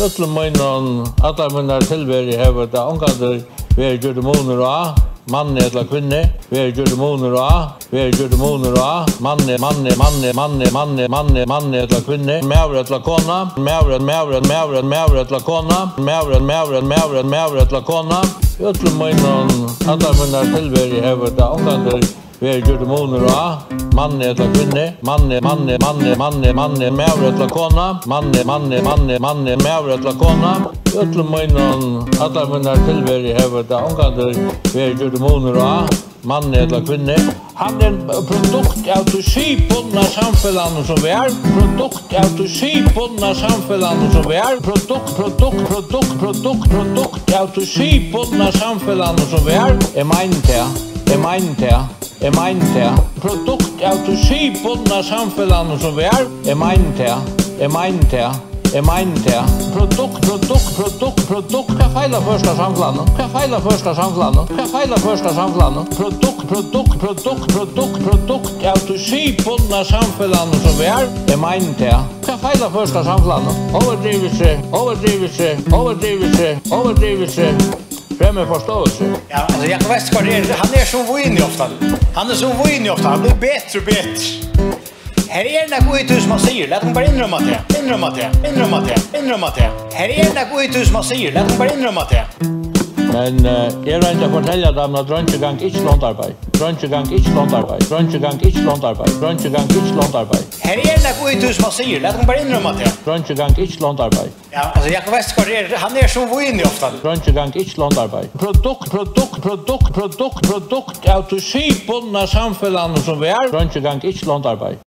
Öllum møgnon, alla munnar tilveri hefur det ongandur veri gjørðu munur á, manni eller kvinni, veri gjørðu munur á, manni eller kvinni, mævur eller kona, mævur eller kona, Öllum møgnon, alla munnar tilveri hefur det ongandur veri gjørðu munur á, manni eller kvinni, manni, mævur eller kona, manni, mævur eller kona, Öllum møgnon, alla munnar tilveri hefur det ongandur veri gjørðu munur á, manni eller kvinni. Han produkt av det skipbundna samfellandet som vi produkt av det skipbundna samfellandet som vi produkt av det skipbundna samfellandet som vi Jeg mener det. Produkt av det skipbundna samfellandet som vi Jeg mener det. Produkt. Hva feiler første samfellandet? Produkt av det skipbundna samfellandet som vi Jeg mener det. Hva feiler første samfellandet? Overdrivelse. Fremme forståelse. Ja, alltså Jakob Westergaard han så vinnig ofta. Han så vinnig ofta. Han blir bättre och bättre. Här är det något som man säger. Låt mig bara inrömma det. Här är det något som man säger. Låt mig bara inrömma det. Men jeg vil ikke fortelle dem at drønkegang ikke løntarbeid. Drønkegang ikke løntarbeid. Här är det något som man säger. Låt mig bara inrömma det. Drønkegang ikke løntarbeid. Ja, alltså Jakob Westergaard han så vinnig ofta. Drønkegang ikke løntarbeid. Produkt av det skipbundna samfellandet som vi Drønkegang ikke løntarbeid.